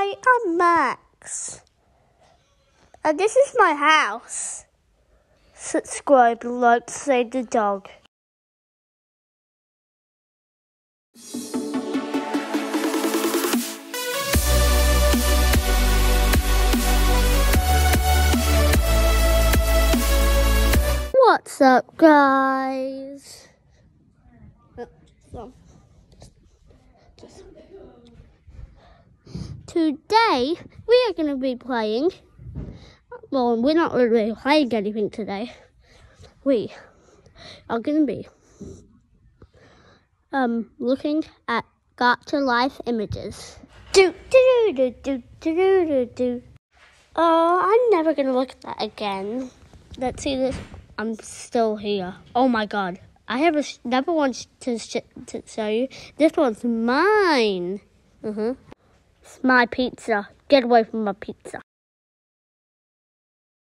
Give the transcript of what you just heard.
Hi, I'm Max. And this is my house. Subscribe, like, save the dog. What's up, guys? Today, we are going to be playing. Well, we're not really playing anything today. We are going to be looking at Gacha Life images. I'm never going to look at that again. Let's see this. I'm still here. Oh my god. I have another one to show you. This one's mine. It's my pizza. Get away from my pizza.